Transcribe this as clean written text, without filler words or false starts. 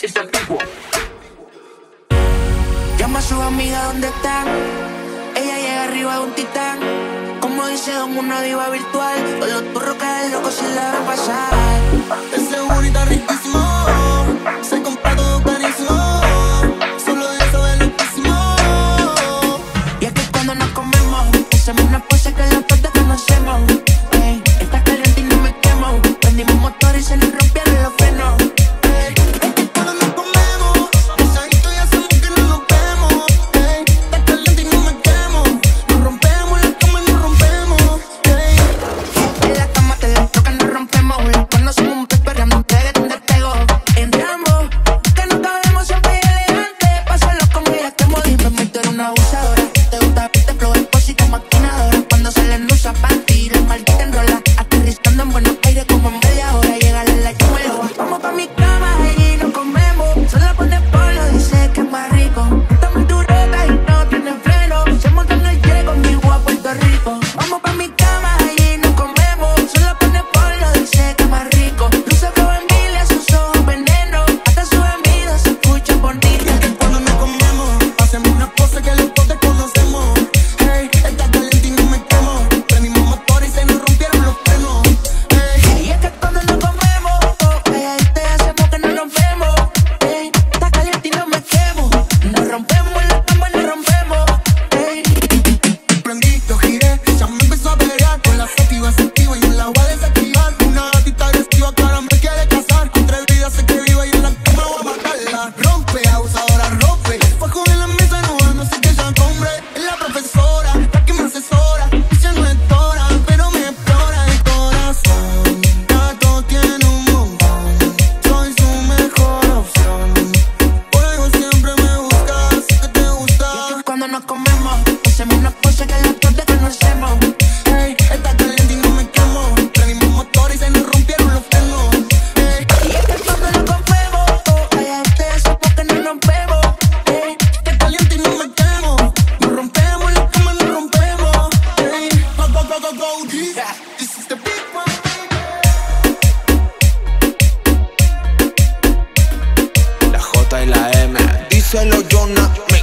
This is the big one. Llama a su amiga, ¿dónde están? Ella llega arriba de un titán. Como dice Don, una diva virtual. Con los turros que el loco se la ven pasar. Ese bonita riquísimo, se compra todo carísimo. Solo Dios sabe loquísimo. Y es que cuando nos comemos, hacemos una pose que la parte conocemos. Ey, está caliente y no me quemo. Prendimos motor y se nos rompieron los frenos. La J y la M, díselo Jonah.